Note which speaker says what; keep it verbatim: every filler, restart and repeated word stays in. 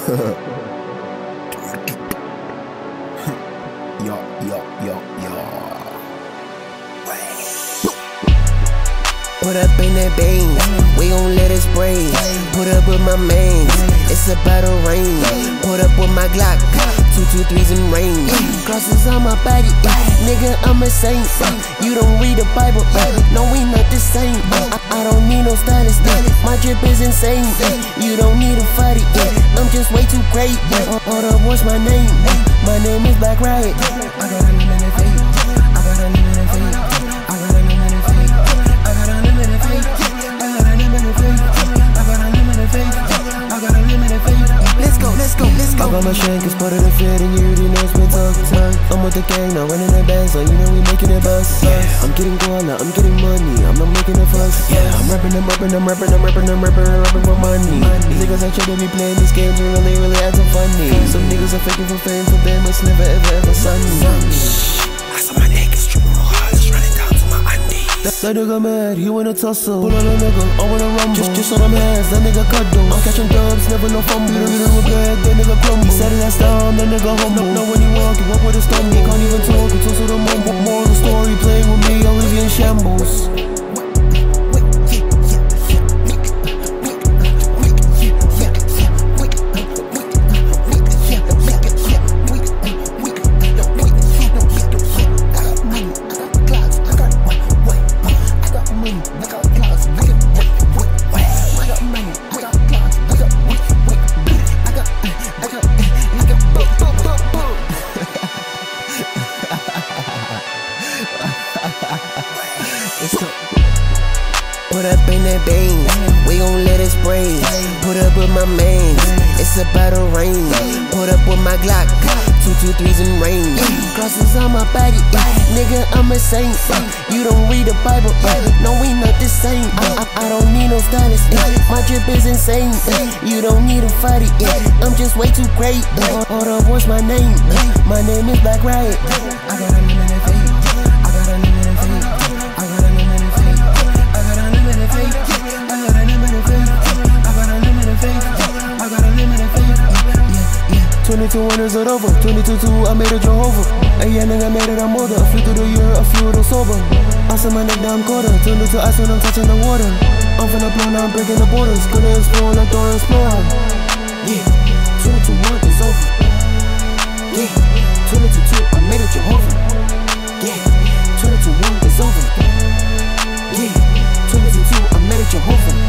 Speaker 1: Yo, yo, yo, yo.
Speaker 2: Put up in that Benz, we gon' let it spray. Put up with my mains, it's a battle range. Put up with my Glock, two two threes in range. Crosses on my body, nigga, I'm a saint. You don't read the Bible, no, we not the same. I, I don't need no stylist, my drip is insane. You don't need a fight, I'm just way too great. Hold up, what's my name? My name is Blxck RIOTT. I got unlimited faith, I got unlimited faith, I got unlimited faith, I got unlimited faith, I got unlimited faith, I got unlimited faith, I got unlimited faith. Let's go, let's go, let's go. I got my shank, it's part of the fit, and you already know it's been talk time. I'm with the gang, now running that benz, so you know we making it bust. Yeah. I'm getting guala, I'm getting money, I'm not making a fuss. Yeah. I'm rapping, I'm rapping, I'm rapping, I'm rapping, I'm rapping, I'm rapping for money. money. These niggas I try to be playing these games and really, really acting funny. Some niggas are faking for fame, for them it's never, ever, ever sunny.
Speaker 3: I saw my neck is triple hearts running down to my undies.
Speaker 2: That, that nigga mad, he wanna tussle. Pull on a nigga, I wanna rumble. Just, just on them hands, that nigga cuddle. I'm catching dubs, never no fumble. You don't get a bag, that nigga crumble. He said it last time, that nigga humble. Now when he walk, he walk with a stumble. He can't even talk, he talks with a mumble. More of the story, playing with me, always in shambles. Put up in that Benz, we gon' let it spray. Put up with my mains, it's a battle range. Put up with my Glock, two two threes in range. Crosses on my body, nigga, I'm a saint. You don't read the Bible, no, we not the same. I, I, I don't need no stylist, my drip is insane. You don't need a fight, I'm just way too great. Hold up, what's my name? My name is Blxck RIOTT. I got unlimited faith, I got unlimited faith, I got unlimited faith, I got unlimited faith, I got unlimited faith, I got unlimited faith, I got unlimited faith. Yeah, yeah. twenty-two winners are over, twenty-two two, I made a Jehovah. Hey, yeah, nigga, made it, I'm older. A few through the year, a few of those sober. I said my neck down quarter, turned into ice when I'm touching the water. I'm finna blow, now I'm breaking the borders. Gonna explore, like Thor explore. Yeah, twenty-two one is over. Yeah, twenty-two two, I made it Jehovah. Yeah, twenty-two one is over. Yeah, twenty-two two, I made it Jehovah.